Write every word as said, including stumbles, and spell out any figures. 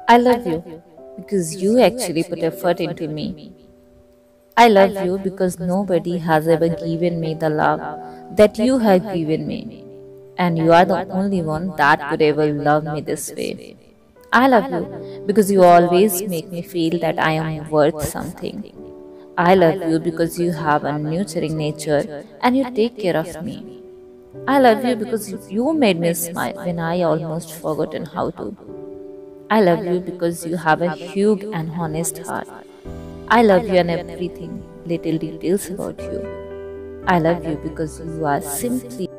I love you because you actually put effort into me. I love you because nobody has ever given me the love that you have given me. And you are the only one that could ever love me this way. I love you because you always make me feel that I am worth something. I love you because you have a nurturing nature and you take care of me. I love you because you made me smile when I almost forgotten how to. I love you because you have a huge and honest heart. I love you and everything, little details about you. I love you because you are simply